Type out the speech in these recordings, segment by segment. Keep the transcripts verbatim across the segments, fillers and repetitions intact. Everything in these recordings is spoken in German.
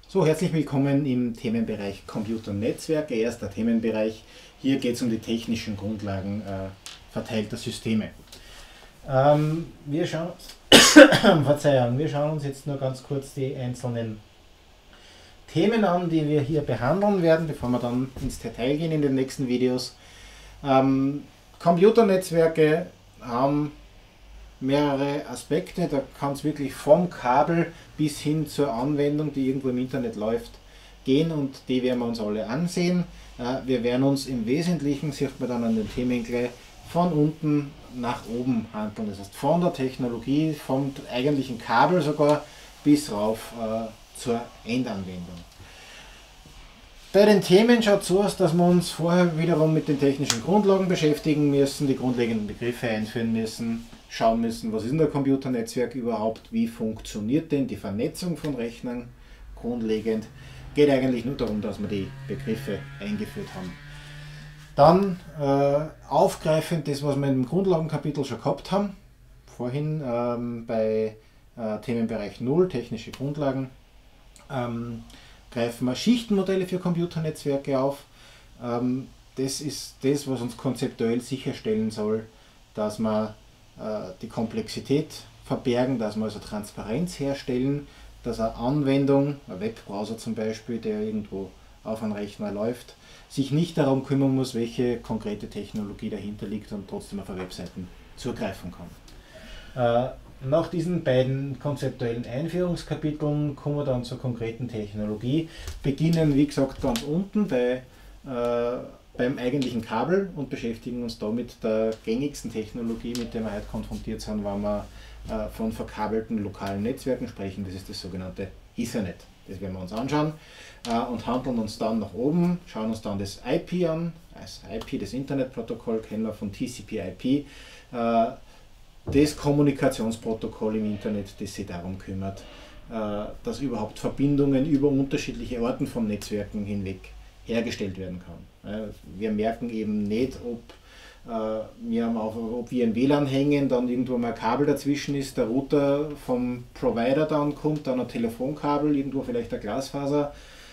So, herzlich willkommen im Themenbereich Computer und Netzwerke, erster Themenbereich. Hier geht es um die technischen Grundlagen äh, verteilter Systeme. Ähm, wir, schauen, Verzeihung, wir schauen uns jetzt nur ganz kurz die einzelnen Themen an, die wir hier behandeln werden, bevor wir dann ins Detail gehen in den nächsten Videos. Ähm, Computernetzwerke haben mehrere Aspekte, da kann es wirklich vom Kabel bis hin zur Anwendung, die irgendwo im Internet läuft, gehen, und die werden wir uns alle ansehen. Äh, wir werden uns im Wesentlichen, sieht man dann an den Themen gleich, von unten nach oben handeln. Das heißt von der Technologie, vom eigentlichen Kabel sogar bis rauf äh, zur Endanwendung. Bei den Themen schaut es so aus, dass wir uns vorher wiederum mit den technischen Grundlagen beschäftigen müssen, die grundlegenden Begriffe einführen müssen, schauen müssen, was ist denn ein Computernetzwerk überhaupt, wie funktioniert denn die Vernetzung von Rechnern grundlegend. Geht eigentlich nur darum, dass wir die Begriffe eingeführt haben. Dann äh, aufgreifend das, was wir im Grundlagenkapitel schon gehabt haben, vorhin ähm, bei äh, Themenbereich null, technische Grundlagen, ähm, greifen wir Schichtenmodelle für Computernetzwerke auf. Ähm, das ist das, was uns konzeptuell sicherstellen soll, dass wir äh, die Komplexität verbergen, dass wir also Transparenz herstellen, dass eine Anwendung, ein Webbrowser zum Beispiel, der irgendwo auf einem Rechner läuft, sich nicht darum kümmern muss, welche konkrete Technologie dahinter liegt und trotzdem auf Webseiten zugreifen kann. Äh, Nach diesen beiden konzeptuellen Einführungskapiteln kommen wir dann zur konkreten Technologie. Beginnen, wie gesagt, ganz unten bei, äh, beim eigentlichen Kabel und beschäftigen uns da mit der gängigsten Technologie, mit der wir heute konfrontiert sind, wenn wir äh, von verkabelten lokalen Netzwerken sprechen. Das ist das sogenannte Ethernet. Das werden wir uns anschauen äh, und handeln uns dann nach oben, schauen uns dann das I P an. Das I P, das Internetprotokoll, kennen wir von T C P I P. Äh, Das Kommunikationsprotokoll im Internet, das sich darum kümmert, dass überhaupt Verbindungen über unterschiedliche Arten von Netzwerken hinweg hergestellt werden kann. Wir merken eben nicht, ob wir, auf, ob wir ein W L A N hängen, dann irgendwo mal ein Kabel dazwischen ist, der Router vom Provider dann kommt, dann ein Telefonkabel, irgendwo vielleicht eine Glasfaser.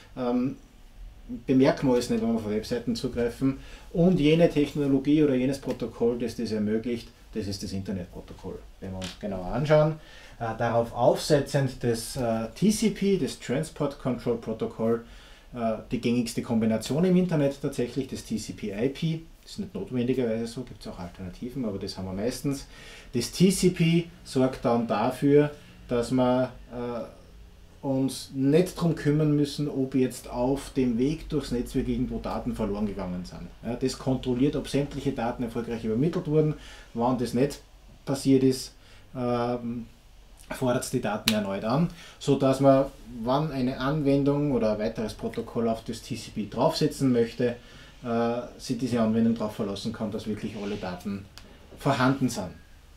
Bemerken wir es nicht, wenn wir auf Webseiten zugreifen. Und jene Technologie oder jenes Protokoll, das das ermöglicht, das ist das Internetprotokoll. Wenn wir uns genauer anschauen, äh, darauf aufsetzend das äh, T C P, das Transport Control Protocol, äh, die gängigste Kombination im Internet tatsächlich, das T C P I P, das ist nicht notwendigerweise so, gibt es auch Alternativen, aber das haben wir meistens. Das T C P sorgt dann dafür, dass wir äh, uns nicht darum kümmern müssen, ob jetzt auf dem Weg durchs Netzwerk irgendwo Daten verloren gegangen sind. Ja, das kontrolliert, ob sämtliche Daten erfolgreich übermittelt wurden. Wenn das nicht passiert ist, ähm, fordert es die Daten erneut an, sodass man, wenn eine Anwendung oder ein weiteres Protokoll auf das T C P draufsetzen möchte, äh, sich diese Anwendung darauf verlassen kann, dass wirklich alle Daten vorhanden sind.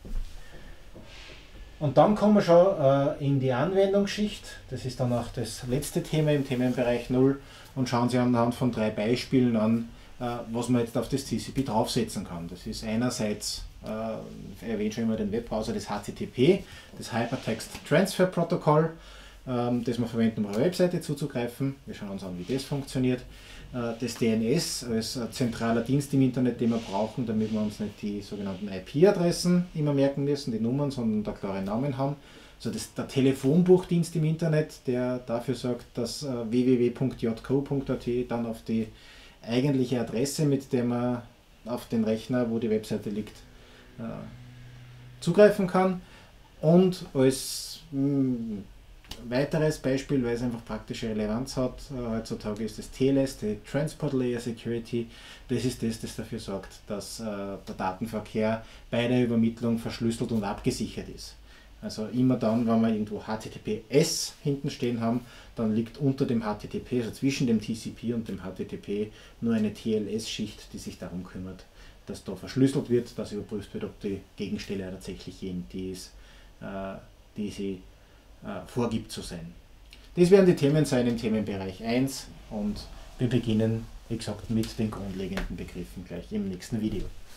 Und dann kommen wir schon äh, in die Anwendungsschicht, das ist dann auch das letzte Thema im Themenbereich null, und schauen Sie anhand von drei Beispielen an, äh, was man jetzt auf das T C P draufsetzen kann. Das ist einerseits, äh, ich erwähne schon immer den Webbrowser, das H T T P, das Hypertext Transfer Protocol, ähm, das wir verwenden, um auf eine Webseite zuzugreifen. Wir schauen uns an, wie das funktioniert. Das D N S als zentraler Dienst im Internet, den wir brauchen, damit wir uns nicht die sogenannten I P-Adressen immer merken müssen, die Nummern, sondern da klare Namen haben. Also das, der Telefonbuchdienst im Internet, der dafür sorgt, dass äh, w w w punkt j co punkt a t dann auf die eigentliche Adresse, mit der man auf den Rechner, wo die Webseite liegt, äh, zugreifen kann. Und als mh, weiteres Beispiel, weil es einfach praktische Relevanz hat, äh, heutzutage ist das T L S, die Transport Layer Security. Das ist das, das dafür sorgt, dass äh, der Datenverkehr bei der Übermittlung verschlüsselt und abgesichert ist. Also immer dann, wenn wir irgendwo H T T P S hinten stehen haben, dann liegt unter dem H T T P, also zwischen dem T C P und dem H T T P, nur eine T L S-Schicht, die sich darum kümmert, dass da verschlüsselt wird, dass überprüft wird, ob die Gegenstelle tatsächlich die ist, äh, die sie vorgibt zu sein. Das werden die Themen sein im Themenbereich eins, und wir beginnen, wie gesagt, mit den grundlegenden Begriffen gleich im nächsten Video.